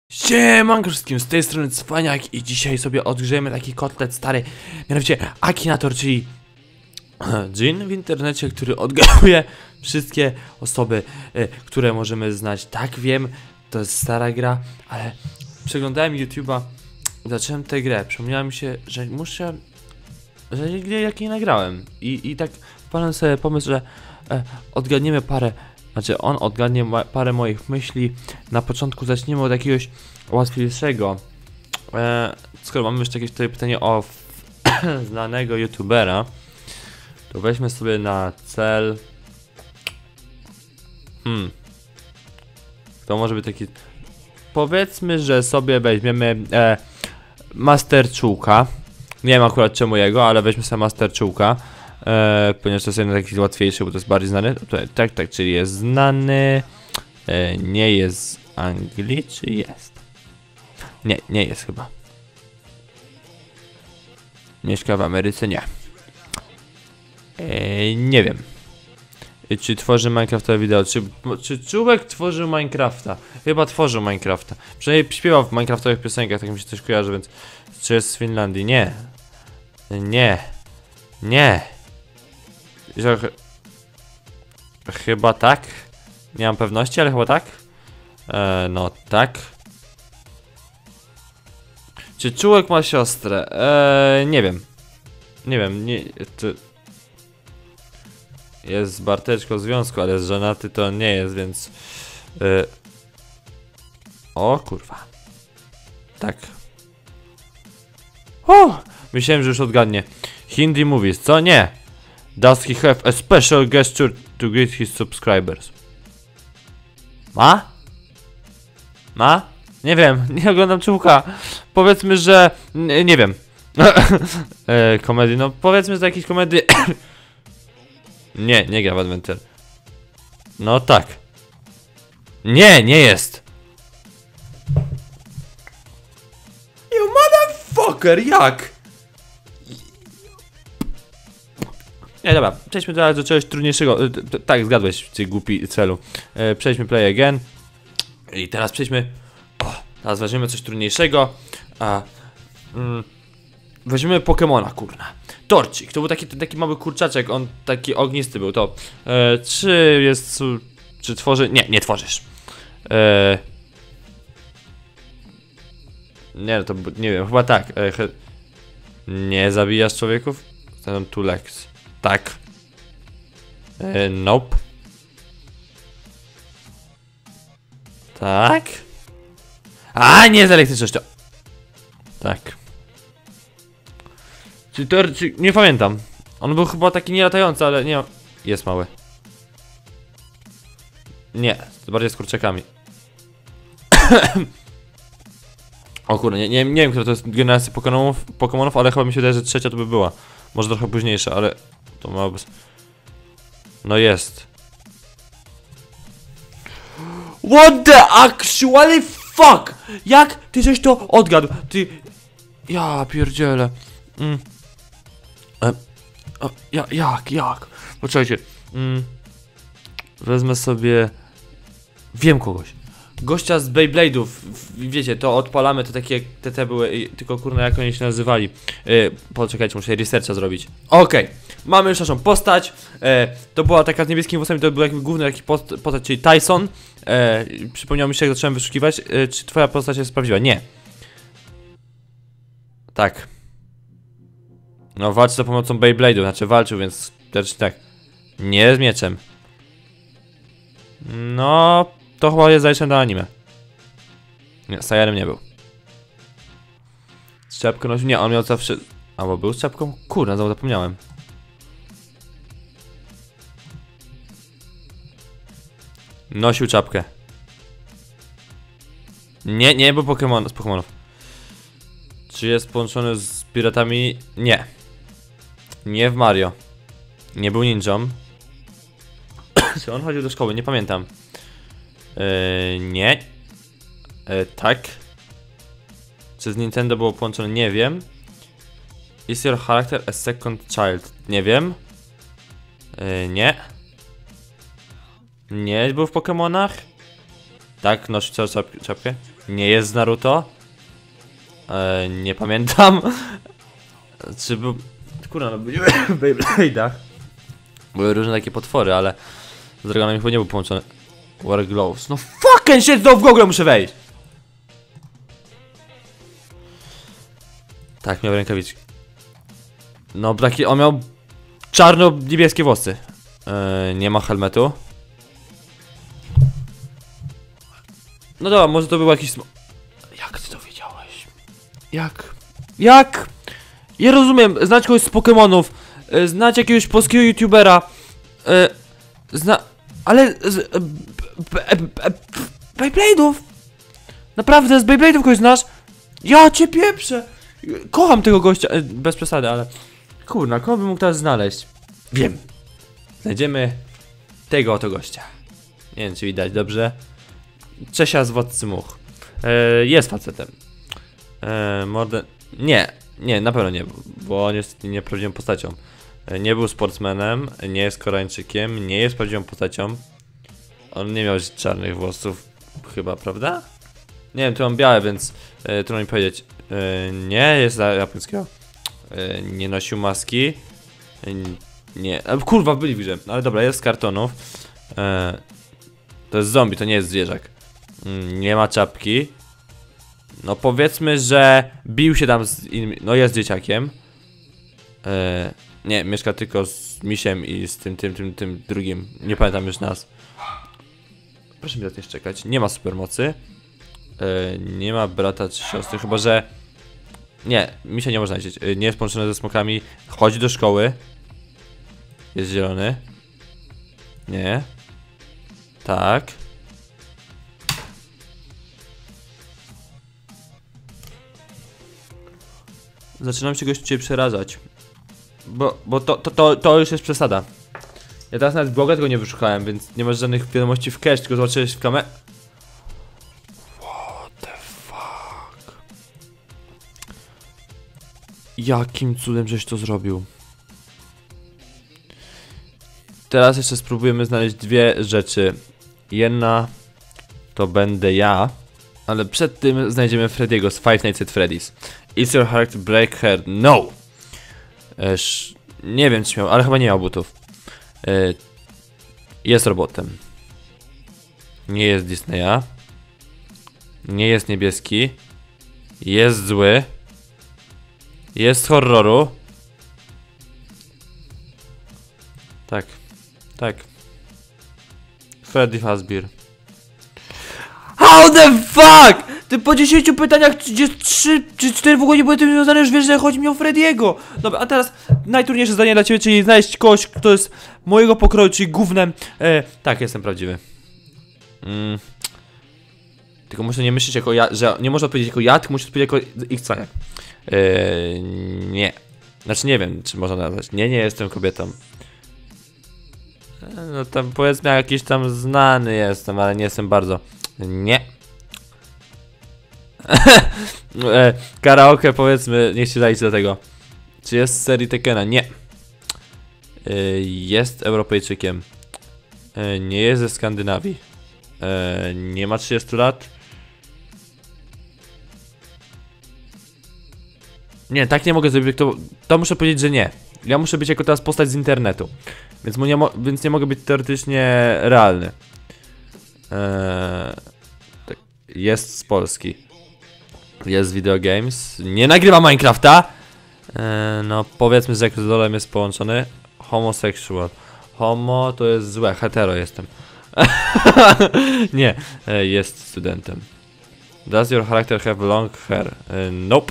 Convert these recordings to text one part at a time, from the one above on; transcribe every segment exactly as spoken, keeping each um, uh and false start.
Siemanko wszystkim, z tej strony Cwaniak i dzisiaj sobie odgrzejemy taki kotlet stary, mianowicie Akinator, czyli dżin w internecie, który odgaduje wszystkie osoby, y, które możemy znać. Tak, wiem, to jest stara gra, ale przeglądałem YouTube'a, zacząłem tę grę, przypomniało mi się, że muszę, że nigdy jak nie nagrałem i, i tak wpadłem sobie pomysł, że e, odgadniemy parę. Znaczy, on odgadnie ma parę moich myśli. Na początku zaczniemy od jakiegoś łatwiejszego. E, skoro mamy już jakieś tutaj pytanie o znanego youtubera, to weźmy sobie na cel. Hmm. To może być taki. Powiedzmy, że sobie weźmiemy e, Masterczułka. Nie wiem akurat czemu jego, ale weźmy sobie Masterczułka. E, ponieważ to jest jeden taki łatwiejszy, bo to jest bardziej znany. Tutaj, tak, tak, czyli jest znany. E, nie jest z Anglii, czy jest? Nie, nie jest chyba. Mieszka w Ameryce? Nie. E, nie wiem. E, czy tworzy Minecraftowe wideo? Czy, czy Czubek tworzył Minecrafta? Chyba tworzył Minecrafta. Przynajmniej śpiewał w Minecraftowych piosenkach, tak mi się coś kojarzy, więc. Czy jest z Finlandii? Nie. Nie. Nie. Ch chyba tak. Nie mam pewności, ale chyba tak. E, no tak. Czy Czułek ma siostrę? E, nie wiem. Nie wiem. Nie, to... Jest z Barteczką w związku, ale z żonaty to nie jest, więc. E... O kurwa. Tak. O! Myślałem, że już odgadnie. Hindi movies, co? Nie. Does he have a special gesture to greet his subscribers? Ma? Ma? Nie wiem, nie oglądam Czułka. Powiedzmy, że... Nie, nie wiem. e, komedii, no powiedzmy, że jakiejś komedii... nie, nie gra w Adventure. No tak. Nie, nie jest. You motherfucker, jak? Nie, dobra, przejdźmy teraz do czegoś trudniejszego. Tak, zgadłeś, ty głupi celu. E, przejdźmy play again. I teraz przejdźmy. O, teraz weźmiemy coś trudniejszego. A, mm, weźmiemy Pokemona, kurna. Torcik, to był taki, taki mały kurczaczek, on taki ognisty był. To e, czy jest. Czy tworzy. Nie, nie tworzysz. E, nie, no to nie wiem, chyba tak. E, he, nie zabijasz człowieków? Ten tu Lex. Tak. E, nope. Tak. A nie z elektrycznością. Tak. Czy to, czy, nie pamiętam. On był chyba taki nie latający, ale nie. Jest mały. Nie, to bardziej z kurczakami. O kurde, nie, nie, nie wiem, która to jest generacja Pokemonów, Pokemonów, ale chyba mi się wydaje, że trzecia to by była. Może trochę późniejsza, ale to ma być. No jest. What the actually fuck? Jak ty coś to odgadł? Ty. Ja pierdzielę. Mm. E, o, ja, jak, jak? Poczekajcie. Mm. Wezmę sobie. Wiem kogoś. Gościa z Beyblade'ów, wiecie, to odpalamy, to takie te, te były, tylko kurna jak oni się nazywali. Yy, poczekajcie, muszę researcha zrobić. Okej, okay. Mamy już naszą postać. Yy, to była taka z niebieskimi włosami, to był jakby główny taki post, postać, czyli Tyson. Yy, przypomniało mi się, jak zacząłem wyszukiwać, yy, czy twoja postać jest prawdziwa? Nie. Tak. No walczy za pomocą Beyblade'ów, znaczy walczył, więc też tak. Nie z mieczem. No... To chyba jest zajęciem do anime. Nie, Sajerem nie był. Z czapką nosił? Nie, on miał zawsze... Albo był z czapką? Kurna, znowu zapomniałem. Nosił czapkę. Nie, nie był Pokemon, z Pokemonów. Czy jest połączony z piratami? Nie. Nie w Mario. Nie był ninją. Czy on chodził do szkoły? Nie pamiętam. Yy, nie. Yy, tak. Czy z Nintendo było połączone? Nie wiem. Is your character a second child? Nie wiem. Yy, nie. Nie był w Pokemonach? Tak, nosi czap czapkę. Nie jest z Naruto. E, nie pamiętam. Czy był... Kurwa, no były w Beyblade'ach. Były różne takie potwory, ale z Dragonami chyba nie był połączony. War Gloves. No fucking shit, to w Google muszę wejść. Tak, miał rękawiczki. No taki, on miał czarno-niebieskie włosy. Yy, nie ma helmetu. No dobra, może to był jakiś sm... Jak ty to wiedziałeś? Jak? Jak? Ja rozumiem, znać kogoś z Pokemonów, yy, znać jakiegoś polskiego youtubera, yy, zna... ale... Z... Beyblade'ów! Naprawdę, z Beyblade'ów kogoś znasz? Ja cię pieprzę! Kocham tego gościa, yy, bez przesady, ale... Kurna, kogo bym mógł teraz znaleźć? Wiem. Znajdziemy tego oto gościa. Nie wiem, czy widać dobrze. Czesia z Władcy Much. E, jest facetem. E, Morden... Nie, nie, na pewno nie, bo on jest nieprawdziwą postacią. E, nie był sportsmenem, nie jest Koreańczykiem, nie jest prawdziwą postacią. On nie miał czarnych włosów, chyba, prawda? Nie wiem, tu mam białe, więc e, trudno mi powiedzieć. E, nie, jest za japońskiego. E, nie nosił maski. E, nie, e, kurwa, byli w grze, ale dobra, jest z kartonów. E, to jest zombie, to nie jest zwierzak. Nie ma czapki. No powiedzmy, że bił się tam z innymi. No jest dzieciakiem. e, Nie, mieszka tylko z misiem i z tym, tym, tym, tym drugim. Nie pamiętam już nas. Proszę mi na to nie czekać. Nie ma supermocy. e, Nie ma brata czy siostry, chyba że... Nie, misia nie można znaleźć. e, Nie jest połączony ze smokami. Chodzi do szkoły. Jest zielony. Nie. Tak. Zaczynam się goś cię przerażać. Bo, bo to, to, to, to już jest przesada. Ja teraz nawet bloga tego nie wyszukałem, więc nie masz żadnych wiadomości w cache, tylko zobaczyłeś w kamerze. What the fuck? Jakim cudem żeś to zrobił? Teraz jeszcze spróbujemy znaleźć dwie rzeczy. Jedna to będę ja, ale przed tym znajdziemy Freddy'ego z Five Nights at Freddy's. Is your heart break hair? No! Esz, nie wiem czy miał, ale chyba nie miał butów. E, jest robotem. Nie jest Disneya. Nie jest niebieski. Jest zły. Jest z horroru. Tak. Tak. Freddy Fazbear. How the fuck! Ty po dziesięciu pytaniach, gdzie trzy czy cztery w ogóle nie były tym związane, już wiesz, że chodzi mi o Freddy'ego. Dobra, a teraz najtrudniejsze zadanie dla ciebie, czyli znaleźć kogoś, kto jest mojego pokroju, czyli gównem. E, tak, jestem prawdziwy. Mm. Tylko muszę nie myśleć jako ja, że nie można odpowiedzieć jako ja, tylko muszę odpowiedzieć jako ich cwaniak. E, nie. Znaczy nie wiem, czy można nazwać. Nie, nie jestem kobietą. E, no tam powiedzmy jakiś tam znany jestem, ale nie jestem bardzo. Nie. e, karaoke powiedzmy, niech się zajdzie do tego. Czy jest z serii Tekena? Nie. e, Jest Europejczykiem. e, Nie jest ze Skandynawii. e, Nie ma trzydziestu lat. Nie, tak nie mogę zrobić, to, to muszę powiedzieć, że nie. Ja muszę być jako teraz postać z internetu. Więc, mu nie, mo więc nie mogę być teoretycznie realny. Eee, tak, jest z Polski. Jest z Video Games. Nie nagrywa Minecrafta. Eee, no powiedzmy, że jak z dolem jest połączony. Homosexual. Homo to jest złe, hetero jestem. Nie, eee, jest studentem. Does your character have long hair? Eee, nope.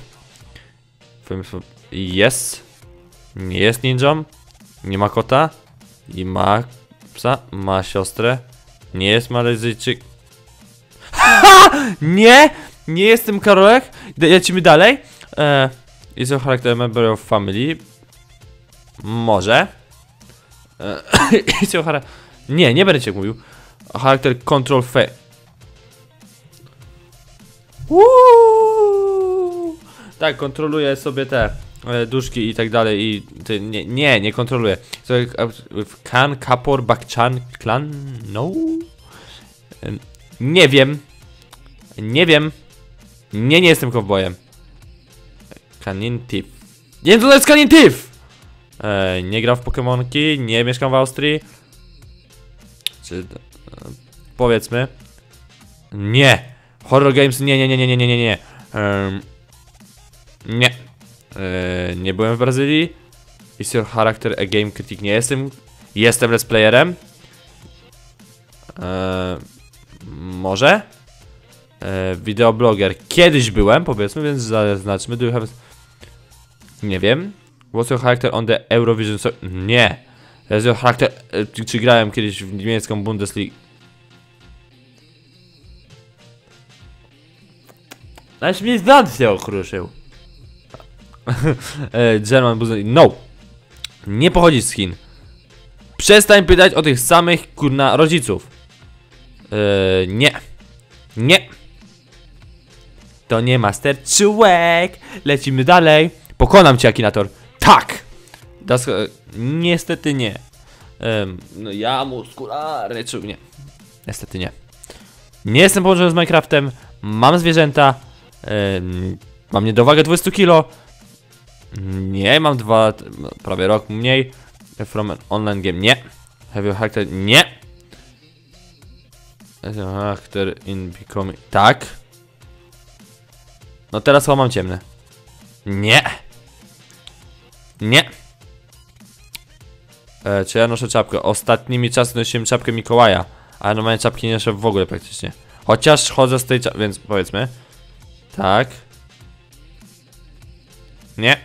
Yes. Nie jest ninją. Nie ma kota. I ma psa. Ma siostrę. Nie jest Malezyjczyk. Nie! Nie jestem Karolek. Lecimy dalej. E, is your character a member of family? Może. E, is your character... Nie, nie będę cię mówił. Charakter control fe. Uuu. Tak, kontroluję sobie te e, duszki i tak dalej i ty, nie, nie, nie kontroluję. So, Khan, Kapor, Bakchan, Klan? No? E, nie wiem. Nie wiem. Nie, nie jestem kowbojem. Canin Thief. Nie wiem, co to jest Canin Thief! E, nie gram w Pokemonki, nie mieszkam w Austrii. Czy... E, powiedzmy. Nie! Horror games, nie, nie, nie, nie, nie, nie, nie, nie. Um, nie. E, nie byłem w Brazylii. Is your character a game critic? Nie jestem. Jestem let's playerem. E, może? E, videobloger. Kiedyś byłem, powiedzmy, więc zaznaczmy. Do you have... Nie wiem. What's your character on the Eurovision? So... Nie. What's your character... E, czy grałem kiedyś w niemiecką Bundesliga? Aż mnie zdan się okruszył. e, German Bundesliga. No. Nie pochodzi z Chin. Przestań pytać o tych samych, kurna, rodziców. Eee, nie. Nie. To nie Master Człowiek. Lecimy dalej. Pokonam cię, Akinator. Tak. Das, e, niestety nie. Ehm, no ja muskularny człowiek. Nie. Niestety nie. Nie jestem połączony z Minecraftem. Mam zwierzęta. Ehm, mam niedowagę dwadzieścia kilo. Nie, mam dwa, prawie rok mniej. From an online game, nie. Have you hacked? Nie. Actor in becoming, tak. No teraz chyba mam ciemne. Nie. Nie. E, czy ja noszę czapkę? Ostatnimi czasy nosiłem czapkę Mikołaja. Ale normalnie czapki nie noszę w ogóle praktycznie. Chociaż chodzę z tej czapki, więc powiedzmy. Tak. Nie.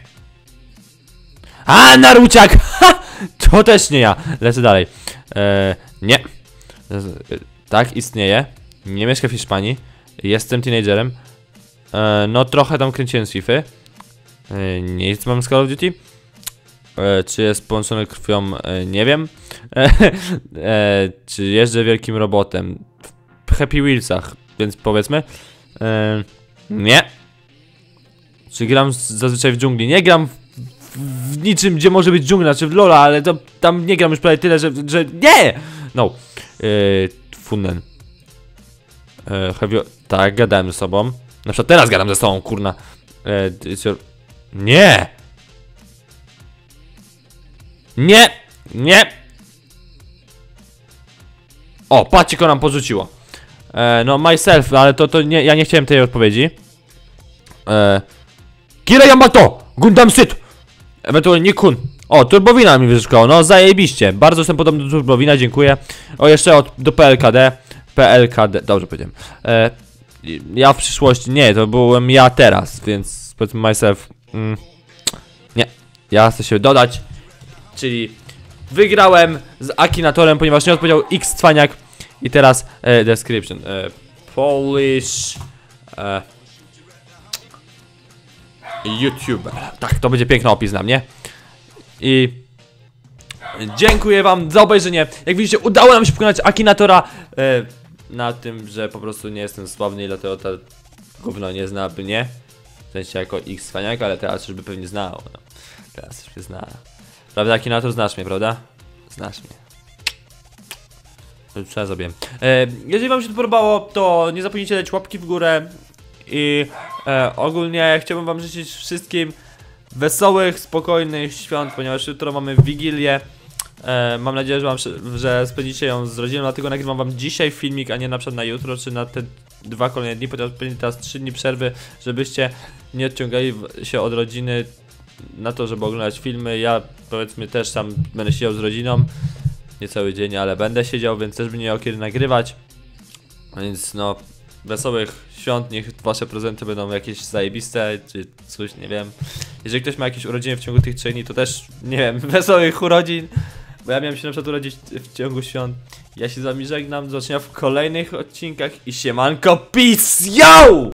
A, Naruciak! Ha! To też nie ja. Lecę dalej. Eee, nie. Tak, istnieje. Nie mieszkam w Hiszpanii. Jestem teenagerem. Eee, no trochę tam kręciłem z FIFA. Eee, nie jestem z Call of Duty. Eee, czy jest połączony krwią? Eee, nie wiem. Eee, eee, czy jeżdżę wielkim robotem? W Happy Wheelsach, więc powiedzmy. Eee, nie. Czy gram zazwyczaj w dżungli? Nie gram w w niczym, gdzie może być dżungla, czy w Lola, ale to tam nie gram już prawie tyle, że, że nie! No. Yy, Funen. Yy, have you... Tak, gadałem ze sobą. Na przykład teraz gadam ze sobą, kurna. Yy, your... Nie! Nie! Nie! O, patrzcie, ko nam porzuciło. Yy, no, myself, ale to, to nie, ja nie chciałem tej odpowiedzi. Yy, Kira Yamato! Gundam Sit! Ewentualnie nie kun. O, turbowina mi wyszkoło, no zajebiście. Bardzo jestem podobny do turbowina, dziękuję. O, jeszcze od, do P L K D. P L K D, dobrze powiedziałem. E, ja w przyszłości, nie, to byłem ja teraz, więc powiedzmy myself. Mm, nie, ja chcę się dodać. Czyli wygrałem z Akinatorem, ponieważ nie odpowiedział X cwaniak. I teraz e, description. E, Polish. E, YouTuber. Tak, to będzie piękny opis na mnie. I dziękuję wam za obejrzenie. Jak widzicie, udało nam się pokonać Akinatora e, na tym, że po prostu nie jestem sławny i dlatego ta gówno nie znałaby mnie. W sensie jako X cwaniak, ale teraz już by pewnie znał. No. Teraz już mnie zna. Prawda, Akinator? Znasz mnie, prawda? Znasz mnie. To trzeba zrobię. E, jeżeli wam się to podobało, to nie zapomnijcie dać łapki w górę. I e, ogólnie chciałbym wam życzyć wszystkim wesołych, spokojnych świąt, ponieważ jutro mamy Wigilię. e, Mam nadzieję, że, wam, że spędzicie ją z rodziną, dlatego nagrywam wam dzisiaj filmik, a nie na przykład na jutro, czy na te dwa kolejne dni, ponieważ będzie teraz trzy dni przerwy, żebyście nie odciągali się od rodziny na to, żeby oglądać filmy. Ja powiedzmy też sam będę siedział z rodziną, nie cały dzień, ale będę siedział, więc też by nie miał kiedy nagrywać. Więc no, wesołych świąt, niech wasze prezenty będą jakieś zajebiste, czy coś, nie wiem. Jeżeli ktoś ma jakieś urodziny w ciągu tych trzech dni, to też, nie wiem, wesołych urodzin. Bo ja miałem się na przykład urodzić w ciągu świąt. Ja się z wami żegnam, do zobaczenia w kolejnych odcinkach i siemanko, peace, yo!